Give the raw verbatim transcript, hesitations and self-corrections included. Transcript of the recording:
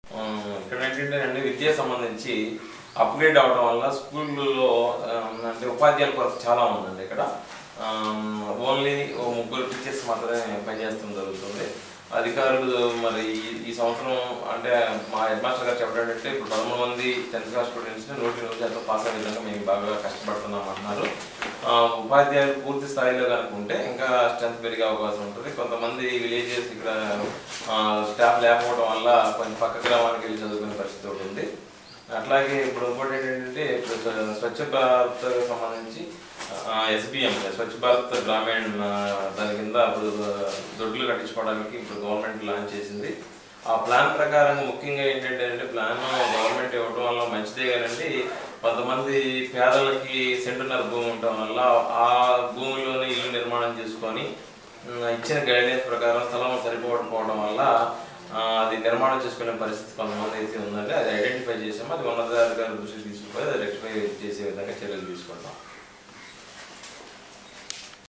ఆహ్, ఇక్కడ ఏంటంటేనండి విద్యకు సంబంధించి అప్‌గ్రేడ్ అవ్వడం వల్ల స్కూళ్ళలో ఆహ్, అంటే ఉపాధ్యాయుల కొరత చాలా ఉందండి ఇక్కడ. ఆహ్, ఓన్లీ ఓ ముగ్గురు టీచర్స్ మాత్రమే పనిచేయడం జరుగుతుంది. అధికారులు మరి ఈ ఈ సంవత్సరం అంటే మా హెడ్ మాస్టర్ గారు చెప్పడం ఏంటంటే ఇప్పుడు పదమూడు మంది టెన్త్ క్లాస్ స్టూడెంట్స్‌ని నూటికి నూరు శాతం పాస్ అయ్యే విధంగా మేము బాగా కష్టపడుతున్నాం అంటున్నారు. ఆహ్, ఉపాధ్యాయులు పూర్తి స్థాయిలో గనుక ఉంటే ఇంకా స్ట్రెంత్ పెరిగే అవకాశం ఉంటుంది. కొంతమంది విలేజెస్ ఇక్కడ ఆహ్, స్టాఫ్ లేకపోవడం వల్ల కొంచెం పక్క గ్రామానికి వెళ్ళి చదువుకునే పరిస్థితి ఒకటి ఉంది. అట్లాగే ఇప్పుడు ఇంకోటి ఏంటంటే ఇప్పుడు స్వ- స్వచ్ఛ భారత్ సంబంధించి ఎస్బిఎం స్వచ్ఛ భారత్ గ్రామీణ్ ఆహ్, దాని కింద ఇప్పుడు దొడ్లు కట్టించుకోవడానికి ఇప్పుడు గవర్నమెంట్ లాంచ్ చేసింది. ఆ ప్లాన్ ప్రకారం ముఖ్యంగా ఏంటంటే అంటే ప్లాన్ గవర్నమెంట్ ఇవ్వడం వల్ల మంచిదే కానండి, కొంతమంది పేదలకి సెంటున్నర భూమి ఉండటం వల్ల ఆ భూమిలోనే ఇల్లు నిర్మాణం చేసుకొని ఉమ్, ఇచ్చిన గైడ్లైన్స్ ప్రకారం స్థలం సరిపోకపోవడం వల్ల ఆ, అది నిర్మాణం చేసుకునే పరిస్థితి కొంతమంది అయితే ఉందంటే అది ఐడెంటిఫై చేసాము. అది ఉన్నతాధికారుల దృష్టికి తీసుకుపోయి అది రెక్టిఫై చేసే విధంగా చర్యలు తీసుకుంటాం.